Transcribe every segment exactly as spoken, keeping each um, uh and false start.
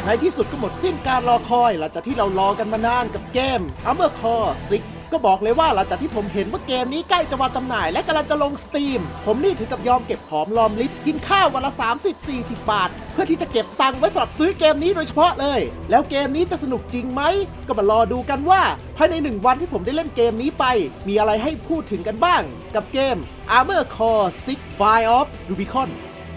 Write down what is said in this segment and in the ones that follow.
ในที่สุดก็หมดสิ้นการรอคอยหลังจากที่เรารอกันมานานกับเกม Armored Core ซิกก็บอกเลยว่าหลังจากที่ผมเห็นว่าเกมนี้ใกล้จะวางจำหน่ายและกำลังจะลงสตรีมผมนี่ถึงกับยอมเก็บหอมรอมริบกินข้าววันละ สามสิบถึงสี่สิบ บาทเพื่อที่จะเก็บตังค์ไว้สำหรับซื้อเกมนี้โดยเฉพาะเลยแล้วเกมนี้จะสนุกจริงไหมก็มารอดูกันว่าภายในหนึ่งวันที่ผมได้เล่นเกมนี้ไปมีอะไรให้พูดถึงกันบ้างกับเกม Armored Core ซิก Fire of Rubicon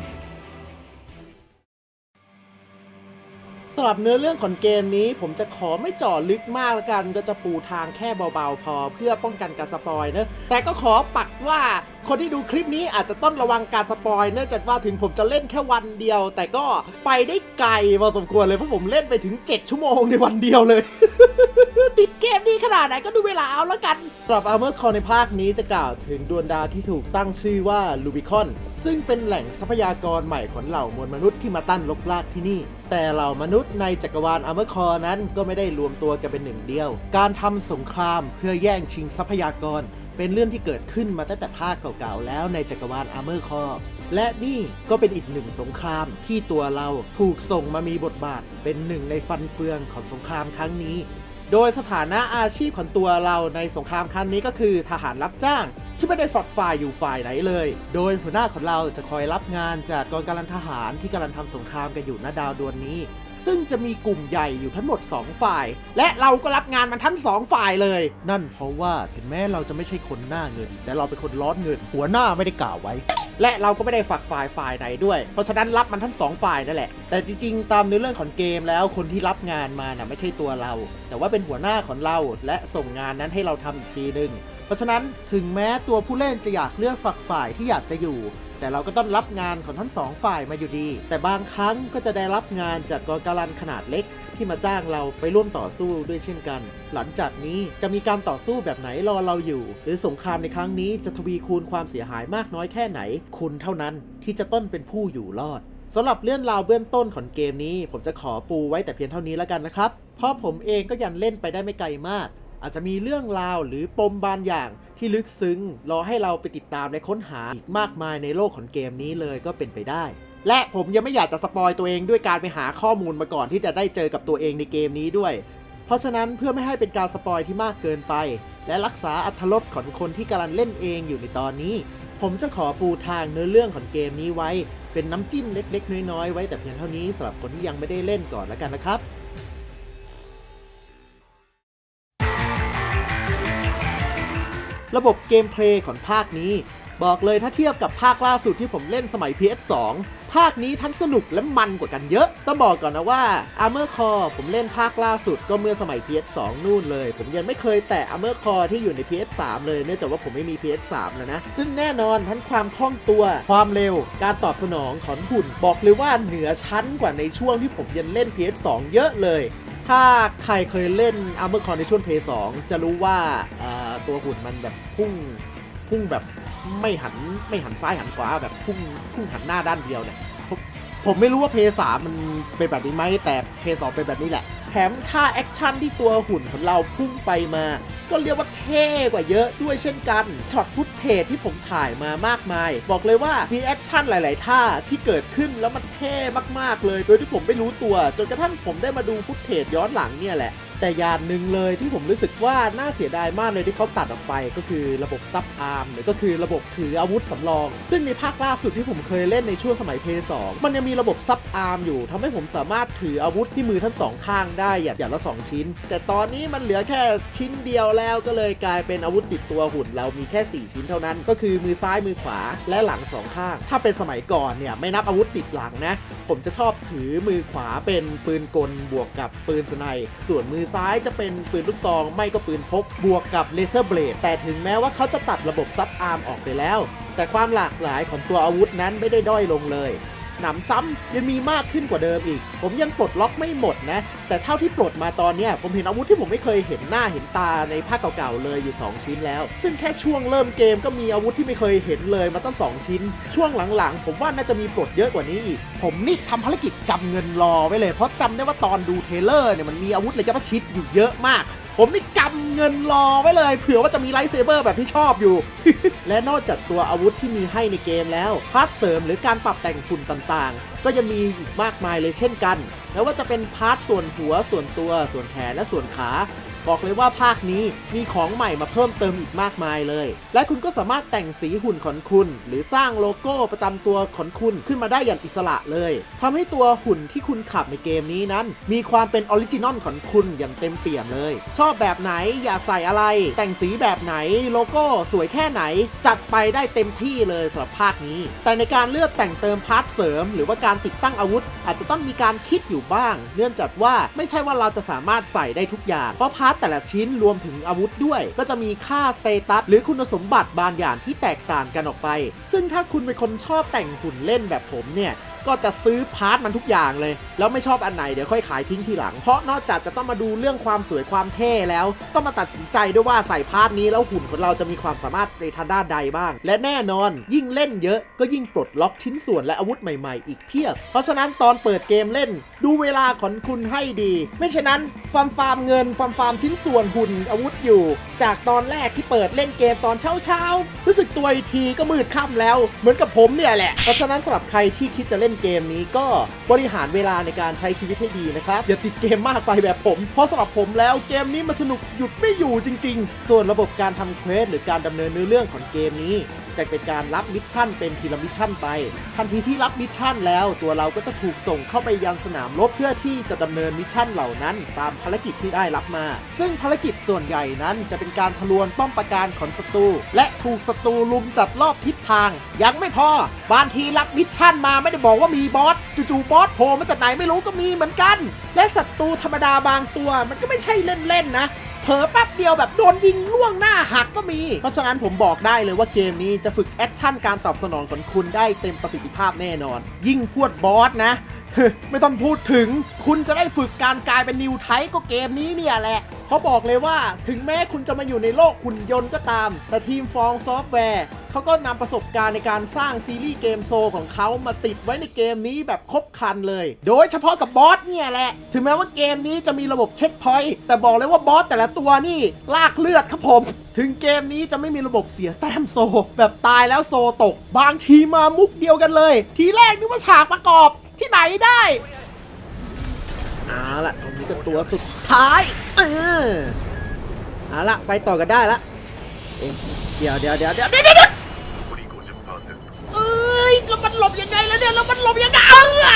สำหรับเนื้อเรื่องของเกมนี้ผมจะขอไม่เจาะลึกมากละกันก็จะปูทางแค่เบาๆพอเพื่อป้องกันการสปอยเนอะแต่ก็ขอปักว่าคนที่ดูคลิปนี้อาจจะต้องระวังการสปอยเนื่องจากว่าถึงผมจะเล่นแค่วันเดียวแต่ก็ไปได้ไกลพอสมควรเลยเพราะผมเล่นไปถึงเจ็ดชั่วโมงในวันเดียวเลย ติดเกมนี้ขนาดไหนก็ดูเวลาเอาละกันสำหรับ Armored Core ในภาคนี้จะกล่าวถึงดวงดาวที่ถูกตั้งชื่อว่า Rubicon ซึ่งเป็นแหล่งทรัพยากรใหม่ของเหล่ามวลมนุษย์ที่มาตั้งรกรากที่นี่แต่เหล่ามนุษย์ในจักรวาล Armored Core นั้นก็ไม่ได้รวมตัวกันเป็นหนึ่งเดียวการทำสงครามเพื่อแย่งชิงทรัพยากรเป็นเรื่องที่เกิดขึ้นมาตั้งแต่ภาคเก่าๆแล้วในจักรวาล Armored Core และนี่ก็เป็นอีกหนึ่งสงครามที่ตัวเราถูกส่งมามีบทบาทเป็นหนึ่งในฟันเฟืองของสงครามครั้งนี้โดยสถานะอาชีพของตัวเราในสงครามครั้งนี้ก็คือทหารรับจ้างที่ไม่ได้ฝักฝ่ายอยู่ฝ่ายไหนเลยโดยหัวหน้าของเราจะคอยรับงานจากกองกำลังทหารที่กำลังทำสงครามกันอยู่ณดาวดวงนี้ซึ่งจะมีกลุ่มใหญ่อยู่ทั้งหมดสองฝ่ายและเราก็รับงานมันทั้งสองฝ่ายเลยนั่นเพราะว่าถึงแม้เราจะไม่ใช่คนหน้าเงินแต่เราเป็นคนร้อนเงินหัวหน้าไม่ได้กล่าวไว้และเราก็ไม่ได้ฝักฝ่ายฝ่ายไหนด้วยเพราะฉะนั้นรับมันทั้งสองฝ่ายนั่นแหละแต่จริงๆตามเนื้อเรื่องของเกมแล้วคนที่รับงานมาน่ะไม่ใช่ตัวเราแต่ว่าเป็นหัวหน้าของเราและส่งงานนั้นให้เราทำอีกทีนึงเพราะฉะนั้นถึงแม้ตัวผู้เล่นจะอยากเลือกฝักฝ่ายที่อยากจะอยู่แต่เราก็ต้องรับงานของทั้งสองฝ่ายมาอยู่ดีแต่บางครั้งก็จะได้รับงานจากกองกำลังขนาดเล็กที่มาจ้างเราไปร่วมต่อสู้ด้วยเช่นกันหลังจากนี้จะมีการต่อสู้แบบไหนรอเราอยู่หรือสงครามในครั้งนี้จะทวีคูณความเสียหายมากน้อยแค่ไหนคุณเท่านั้นที่จะต้องเป็นผู้อยู่รอดสำหรับเรื่องราวเบื้องต้นของเกมนี้ผมจะขอปูไว้แต่เพียงเท่านี้แล้วกันนะครับเพราะผมเองก็ยังเล่นไปได้ไม่ไกลมากอาจจะมีเรื่องราวหรือปมบางอย่างที่ลึกซึ้งรอให้เราไปติดตามและค้นหาอีกมากมายในโลกของเกมนี้เลยก็เป็นไปได้และผมยังไม่อยากจะสปอยตัวเองด้วยการไปหาข้อมูลมาก่อนที่จะได้เจอกับตัวเองในเกมนี้ด้วยเพราะฉะนั้นเพื่อไม่ให้เป็นการสปอยที่มากเกินไปและรักษาอรรถรสของคนที่กำลังเล่นเองอยู่ในตอนนี้ผมจะขอปูทางเนื้อเรื่องของเกมนี้ไว้เป็นน้ำจิ้มเล็กๆน้อยๆไว้แต่เพียงเท่านี้สำหรับคนที่ยังไม่ได้เล่นก่อนแล้วกันนะครับระบบเกมเพลย์ของภาคนี้บอกเลยถ้าเทียบกับภาคล่าสุดที่ผมเล่นสมัย พี เอส สอง ภาคนี้ทั้งสนุกและมันกว่ากันเยอะต้องบอกก่อนนะว่า Armored Core ผมเล่นภาคล่าสุดก็เมื่อสมัย พี เอส สอง นู่นเลยผมยังไม่เคยแตะ Armored Core ที่อยู่ใน พี เอส สาม เลยเนื่องจากว่าผมไม่มี พี เอส สาม แล้วนะซึ่งแน่นอนทั้งความคล่องตัวความเร็วการตอบสนองของหุ่นบอกเลยว่าเหนือชั้นกว่าในช่วงที่ผมยังเล่น พี เอส สอง เยอะเลยถ้าใครเคยเล่น Armored Core ในช่วง พี เอส สอง จะรู้ว่าตัวหุ่นมันแบบพุ่งพุ่งแบบไม่หันไม่หันซ้ายหันขวาแบบพุ่งพุ่งหันหน้าด้านเดียวเนี่ยผมผมไม่รู้ว่าเพย์สามมันเป็นแบบนี้ไหมแต่เพย์สองเป็นแบบนี้แหละแถมท่าแอคชั่นที่ตัวหุ่นของเราพุ่งไปมาก็เรียกว่าเท่กว่าเยอะด้วยเช่นกันช็อตฟุตเทจที่ผมถ่ายมามากมายบอกเลยว่ามีแอคชั่นหลายๆท่าที่เกิดขึ้นแล้วมันเท่มากๆเลยโดยที่ผมไม่รู้ตัวจนกระทั่งผมได้มาดูฟุตเทจย้อนหลังเนี่ยแหละแต่อย่างหนึ่งเลยที่ผมรู้สึกว่าน่าเสียดายมากเลยที่เขาตัดออกไปก็คือระบบซับอาร์มหรือก็คือระบบถืออาวุธสำรองซึ่งในภาคล่าสุดที่ผมเคยเล่นในช่วงสมัย พี เอส สอง มันยังมีระบบซับอาร์มอยู่ทำให้ผมสามารถถืออาวุธที่มือทั้งสองข้างได้อย่างอย่างละสองชิ้นแต่ตอนนี้มันเหลือแค่ชิ้นเดียวแล้วก็เลยกลายเป็นอาวุธติดตัวหุ่นเรามีแค่สี่ชิ้นเท่านั้นก็คือมือซ้ายมือขวาและหลังสองข้างถ้าเป็นสมัยก่อนเนี่ยไม่นับอาวุธติดหลังนะผมจะชอบถือมือขวาเป็นปืนกลบวกกับปืนสไนป์ส่วนมือซ้ายจะเป็นปืนลูกซองไม่ก็ปืนพกบวกกับเลเซอร์เบลดแต่ถึงแม้ว่าเขาจะตัดระบบซับอาร์มออกไปแล้วแต่ความหลากหลายของตัวอาวุธนั้นไม่ได้ด้อยลงเลยหนำซ้ำยังมีมากขึ้นกว่าเดิมอีกผมยังปลดล็อกไม่หมดนะแต่เท่าที่ปลดมาตอนนี้ผมเห็นอาวุธที่ผมไม่เคยเห็นหน้าเห็นตาในภาคเก่าๆเลยอยู่สองชิ้นแล้วซึ่งแค่ช่วงเริ่มเกมก็มีอาวุธที่ไม่เคยเห็นเลยมาตั้งสองชิ้นช่วงหลังๆผมว่าน่าจะมีปลดเยอะกว่านี้อีกผมนี่ทำภารกิจกำเงินรอไว้เลยเพราะจำได้ว่าตอนดูเทรลเลอร์เนี่ยมันมีอาวุธระยะประชิดอยู่เยอะมากผผมนี่กำเงินรอไว้เลยเผื่อว่าจะมีไลท์เซเบอร์แบบที่ชอบอยู่ และนอกจากตัวอาวุธที่มีให้ในเกมแล้วพาร์ทเสริมหรือการปรับแต่งฝุ่นต่างๆก็ยังมีอีกมากมายเลยเช่นกันแล้วว่าจะเป็นพาร์ทส่วนหัวส่วนตัวส่วนแขนและส่วนขาบอกเลยว่าภาคนี้มีของใหม่มาเพิ่มเติมอีกมากมายเลยและคุณก็สามารถแต่งสีหุ่นของคุณหรือสร้างโลโก้ประจำตัวของคุณขึ้นมาได้อย่างอิสระเลยทำให้ตัวหุ่นที่คุณขับในเกมนี้นั้นมีความเป็นออริจินอลของคุณอย่างเต็มเปี่ยมเลยชอบแบบไหนอยากใส่อะไรแต่งสีแบบไหนโลโก้สวยแค่ไหนจัดไปได้เต็มที่เลยสำหรับภาคนี้แต่ในการเลือกแต่งเติมพาร์ทเสริมหรือว่าการติดตั้งอาวุธอาจจะต้องมีการคิดอยู่บ้างเนื่องจากว่าไม่ใช่ว่าเราจะสามารถใส่ได้ทุกอย่างเพราะพาร์ทแต่ละชิ้นรวมถึงอาวุธด้วยก็จะมีค่าสเตตัสหรือคุณสมบัติบางอย่างที่แตกต่างกันออกไปซึ่งถ้าคุณเป็นคนชอบแต่งหุ่นเล่นแบบผมเนี่ยก็จะซื้อพาร์ทมันทุกอย่างเลยแล้วไม่ชอบอันไหนเดี๋ยวค่อยขายทิ้งทีหลังเพราะนอกจากจะต้องมาดูเรื่องความสวยความเท่แล้วต้องมาตัดสินใจด้วยว่าใส่พาร์ทนี้แล้วหุ่นของเราจะมีความสามารถในทางด้านใดบ้างและแน่นอนยิ่งเล่นเยอะก็ยิ่งปลดล็อกชิ้นส่วนและอาวุธใหม่ๆอีกเพียบเพราะฉะนั้นตอนเปิดเกมเล่นดูเวลาของคุณให้ดีไม่ฉะนั้นฟาร์มฟาร์มเงินฟาร์มฟาร์มชิ้นส่วนหุ่นอาวุธอยู่จากตอนแรกที่เปิดเล่นเกมตอนเช้าเช้ารู้สึกตัวอีกทีก็มืดค่ำแล้วเหมือนกับผมเนี่ยแหละเพราะฉะนั้นสำหรับใครที่คิดจะเล่นเกมนี้ก็บริหารเวลาในการใช้ชีวิตให้ดีนะครับอย่าติดเกมมากไปแบบผมเพราะสำหรับผมแล้วเกมนี้มันสนุกหยุดไม่อยู่จริงๆส่วนระบบการทำเควสหรือการดำเนินเนื้อเรื่องของเกมนี้จะเป็นการรับมิชชั่นเป็นทีละมิชชั่นไปทันทีที่รับมิชชั่นแล้วตัวเราก็จะถูกส่งเข้าไปยังสนามรบเพื่อที่จะดำเนินมิชชั่นเหล่านั้นตามภารกิจที่ได้รับมาซึ่งภารกิจส่วนใหญ่นั้นจะเป็นการทะลวงป้อมปราการของศัตรูและถูกศัตรูลุมจัดรอบทิศทางยังไม่พอบางทีรับมิชชั่นมาไม่ได้บอกว่ามีบอสจู่ๆบอสโผล่มาจากไหนไม่รู้ก็มีเหมือนกันและศัตรูธรรมดาบางตัวมันก็ไม่ใช่เล่นๆนะเผลอแป๊บเดียวแบบโดนยิงล่วงหน้าหักก็มีเพราะฉะนั้นผมบอกได้เลยว่าเกมนี้จะฝึกแอคชั่นการตอบสนองของคุณได้เต็มประสิทธิภาพแน่นอนยิ่งพวดบอสนะ ไม่ต้องพูดถึงคุณจะได้ฝึกการกลายเป็นนิวไทป์ก็เกมนี้เนี่ยแหละเขาบอกเลยว่าถึงแม้คุณจะมาอยู่ในโลกหุ่นยนต์ก็ตามแต่ทีมฟองซอฟต์แวร์เขาก็นำประสบการณ์ในการสร้างซีรีส์เกมโซของเขามาติดไว้ในเกมนี้แบบครบครันเลยโดยเฉพาะกับบอสเนี่ยแหละถึงแม้ว่าเกมนี้จะมีระบบเช็คพอยต์แต่บอกเลยว่าบอสแต่ละตัวนี่ลากเลือดครับผมถึงเกมนี้จะไม่มีระบบเสียแต้มโซแบบตายแล้วโซตกบางทีมามุกเดียวกันเลยทีแรกนึกว่าฉากประกอบที่ไหนได้เอาล่ะตรงนี้ก็ตัวสุดท้ายเออเอาล่ะไปต่อกันได้ละเอ๊ะเดี๋ยวเดี๋ยวเดี๋ยวเดี๋ยวเดี๋ยวเดี๋ยวเอ้ยแล้วมันหลบยังไงแล้วเนี่ยแล้วมันหลบยังไงเออ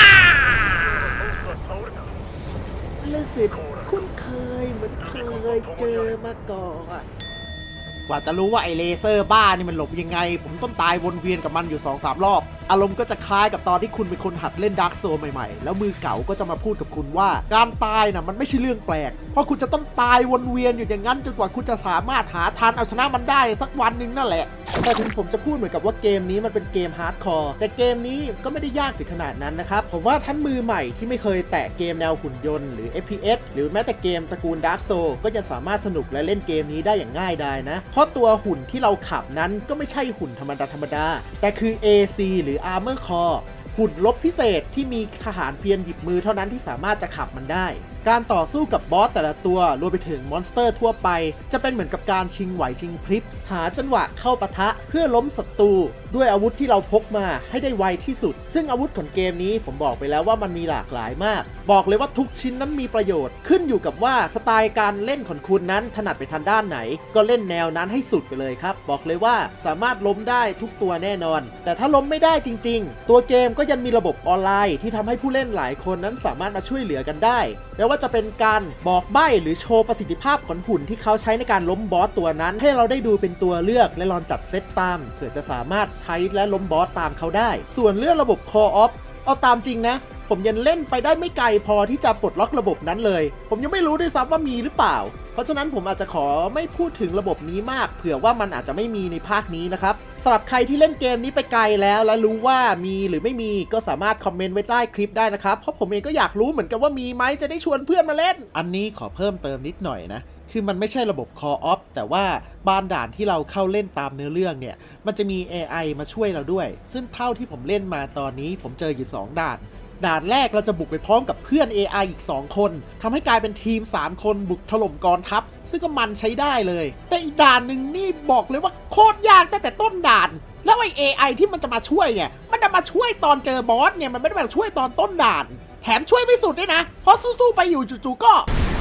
รู้สึกคุ้นเคยเหมือนเคยเจอมาก่อนกว่าจะรู้ว่าไอเลเซอร์บ้านี่มันหลบยังไงผมต้องตายวนเวียนกับมันอยู่ สองสาม รอบอารมณ์ก็จะคล้ายกับตอนที่คุณเป็นคนหัดเล่นดาร์กโซลใหม่ๆแล้วมือเก่าก็จะมาพูดกับคุณว่าการตายน่ะมันไม่ใช่เรื่องแปลกเพราะคุณจะต้องตายวนเวียนอยู่อย่างนั้นจนกว่าคุณจะสามารถหาทางเอาชนะมันได้สักวันหนึ่งนั่นแหละแต่ถึงผมจะพูดเหมือนกับว่าเกมนี้มันเป็นเกมฮาร์ดคอร์แต่เกมนี้ก็ไม่ได้ยากถึงขนาดนั้นนะครับผมว่าท่านมือใหม่ที่ไม่เคยแตะเกมแนวหุ่นยนต์หรือ เอฟ พี เอส หรือแม้แต่เกมตระกูลดาร์กโซลก็จะสามารถสนุกและเล่นเกมนี้ได้อย่างง่ายดายนะเพราะตัวหุ่นที่เราขับนั้นก็ไม่ใช่หุ่นธรรมดาธรรมดาแต่คือ เอ ซี หรือ Armor Core หุ่นลบพิเศษที่มีทหารเพียงหยิบมือเท่านั้นที่สามารถจะขับมันได้การต่อสู้กับบอสแต่ละตัวรวมไปถึงมอนสเตอร์ทั่วไปจะเป็นเหมือนกับการชิงไหวชิงพริบหาจังหวะเข้าปะทะเพื่อล้มศัตรูด้วยอาวุธที่เราพกมาให้ได้ไวที่สุดซึ่งอาวุธของเกมนี้ผมบอกไปแล้วว่ามันมีหลากหลายมากบอกเลยว่าทุกชิ้นนั้นมีประโยชน์ขึ้นอยู่กับว่าสไตล์การเล่นของคุณนั้นถนัดไปทางด้านไหนก็เล่นแนวนั้นให้สุดไปเลยครับบอกเลยว่าสามารถล้มได้ทุกตัวแน่นอนแต่ถ้าล้มไม่ได้จริงๆตัวเกมก็ยังมีระบบออนไลน์ที่ทำให้ผู้เล่นหลายคนนั้นสามารถมาช่วยเหลือกันได้แม้ว่าจะเป็นการบอกใบ้หรือโชว์ประสิทธิภาพของหุ่นที่เขาใช้ในการล้มบอสตัวนั้นให้เราได้ดูเป็นตัวเลือกและลองจัดเซตตามเพื่อจะสามารถใช้และล้มบอสตามเขาได้ส่วนเรื่องระบบ Call Off เอาตามจริงนะผมยังเล่นไปได้ไม่ไกลพอที่จะปลดล็อกระบบนั้นเลยผมยังไม่รู้ด้วยซ้ำว่ามีหรือเปล่าเพราะฉะนั้นผมอาจจะขอไม่พูดถึงระบบนี้มากเผื่อว่ามันอาจจะไม่มีในภาคนี้นะครับสำหรับใครที่เล่นเกมนี้ไปไกลแล้วและรู้ว่ามีหรือไม่มีก็สามารถคอมเมนต์ไว้ใต้คลิปได้นะครับเพราะผมเองก็อยากรู้เหมือนกันว่ามีไหมจะได้ชวนเพื่อนมาเล่นอันนี้ขอเพิ่มเติมนิดหน่อยนะคือมันไม่ใช่ระบบ Call Off แต่ว่าบานด่านที่เราเข้าเล่นตามเนื้อเรื่องเนี่ยมันจะมี เอ ไอ มาช่วยเราด้วยซึ่งเท่าที่ผมเล่นมาตอนนี้ผมเจออยู่สองด่านด่านแรกเราจะบุกไปพร้อมกับเพื่อน เอ ไอ อีกสองคนทำให้กลายเป็นทีมสามคนบุกถล่มกองทัพซึ่งก็มันใช้ได้เลยแต่อีกด่านหนึ่งนี่บอกเลยว่าโคตรยากตั้งแต่ต้นด่านแล้วไอ เอ ไอ ที่มันจะมาช่วยเนี่ยมันจะมาช่วยตอนเจอบอสเนี่ยมันไม่ได้มาช่วยตอนต้นด่านแถมช่วยไม่สุดด้วยนะเพราะสู้ๆไปอยู่จู่ๆก็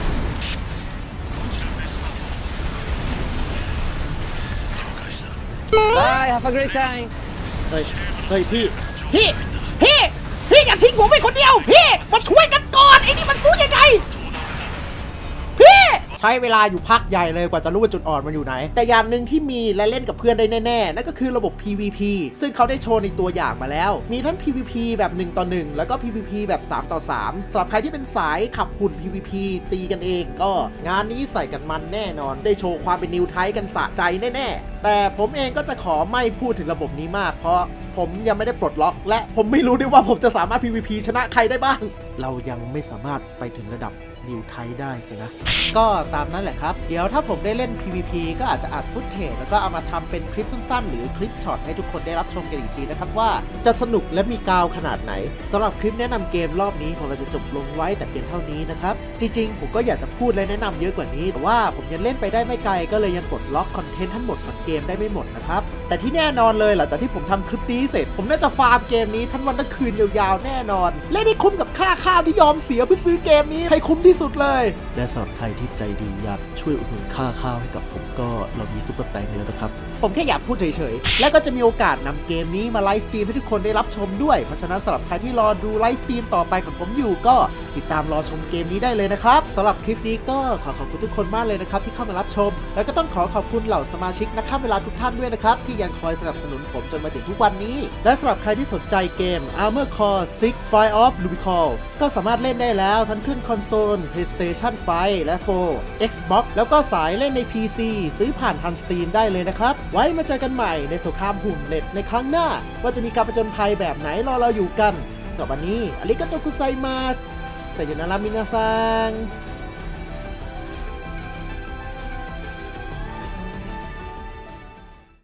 Bye, have a great time. เฮ้ยเฮ้ยพี่พี่พี่พี่อย่าทิ้งผมไปคนเดียวพี่มาช่วยกันก่อนไอ้นี่มันสู้ยังไงพี่ใช้เวลาอยู่พักใหญ่เลยกว่าจะรู้ว่าจุดอ่อนมันอยู่ไหนแต่อย่างหนึ่งที่มีและเล่นกับเพื่อนได้แน่ๆนั่นก็คือระบบ พี วี พี ซึ่งเขาได้โชว์ในตัวอย่างมาแล้วมีทั้ง พี วี พี แบบหนึ่งต่อหนึ่งแล้วก็ พี วี พี แบบสามต่อสามสำหรับใครที่เป็นสายขับหุ่น พี วี พี ตีกันเองก็งานนี้ใส่กันมันแน่นอนได้โชว์ความเป็นนิวไทป์กันสะใจแน่ๆแต่ผมเองก็จะขอไม่พูดถึงระบบนี้มากเพราะผมยังไม่ได้ปลดล็อกและผมไม่รู้ด้วยว่าผมจะสามารถ พี วี พี ชนะใครได้บ้างเรายังไม่สามารถไปถึงระดับนิวไทป์ได้สินะก็ตามนั้นแหละครับเดี๋ยวถ้าผมได้เล่น พี วี พี ก็อาจจะอัดฟุตเทจแล้วก็เอามาทำเป็นคลิปสั้นๆหรือคลิปช็อตให้ทุกคนได้รับชมกันอีกทีนะครับว่าจะสนุกและมีกาวขนาดไหนสำหรับคลิปแนะนำเกมรอบนี้ของเราจะจบลงไว้แต่เพียงเท่านี้นะครับจริงๆผมก็อยากจะพูดและแนะนำเยอะกว่านี้แต่ว่าผมยังเล่นไปได้ไม่ไกลก็เลยยังปลดล็อกคอนเทนต์ทั้งหมดของเกมได้ไม่หมดนะครับแต่ที่แน่นอนเลยหลังจากที่ผมทำคลิปนี้เสร็จผมน่าจะฟาร์มเกมนี้ทั้งวันทั้งคืนยาวๆแน่นอนและได้คุ้มกับค่าข้าวที่ยอมเสียเพื่อซื้อเกมนี้ให้คุ้มที่สุดเลยและสำหรับใครที่ใจดีอยากช่วยอุดหนุนค่าข้าวให้กับผมก็เรามีซุปเปอร์แตงแล้วนะครับผมแค่อยากพูดเฉยๆและก็จะมีโอกาสนำเกมนี้มาไลฟ์สตรีมให้ทุกคนได้รับชมด้วยเพราะฉะนั้นสำหรับใครที่รอดูไลฟ์สตรีมต่อไปของผมอยู่ก็ติดตามรอชมเกมนี้ได้เลยนะครับสำหรับคลิปนี้ก็ขอขอบคุณทุกคนมากเลยนะครับที่เข้ามารับชมแล้วก็ต้องขอขอบคุณเหล่าสมาชิกนักฆ่าเวลาทุกท่านด้วยนะครับที่ยังคอยสนับสนุนผมจนมาถึงทุกวันนี้และสำหรับใครที่สนใจเกม Armored Core ซิกซ์ Fire of Rubicon ก็สามารถเล่นได้แล้วทั้งขึ้นคอนโซล PlayStation ไฟว์ และ โฟร์ Xbox แล้วก็สายเล่นใน พี ซี ซื้อผ่านทาง Steam ได้เลยนะครับไว้มาเจอกันใหม่ในสงครามหุ่นเน็ตในครั้งหน้าว่าจะมีการผจญภัยแบบไหนรอเราอยู่กันสำหรับวันนี้อาริกาโตกุไซมาสไซโยนารามินาซัง